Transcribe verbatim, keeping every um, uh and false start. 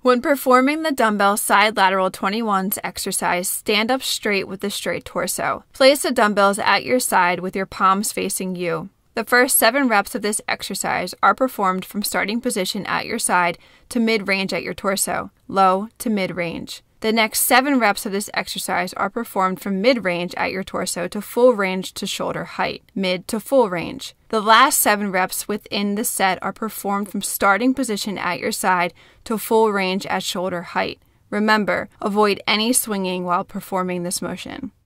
When performing the dumbbell side lateral twenty-ones exercise, stand up straight with a straight torso. Place the dumbbells at your side with your palms facing you. The first seven reps of this exercise are performed from starting position at your side to mid-range at your torso, low to mid-range. The next seven reps of this exercise are performed from mid-range at your torso to full range to shoulder height, mid to full range. The last seven reps within the set are performed from starting position at your side to full range at shoulder height. Remember, avoid any swinging while performing this motion.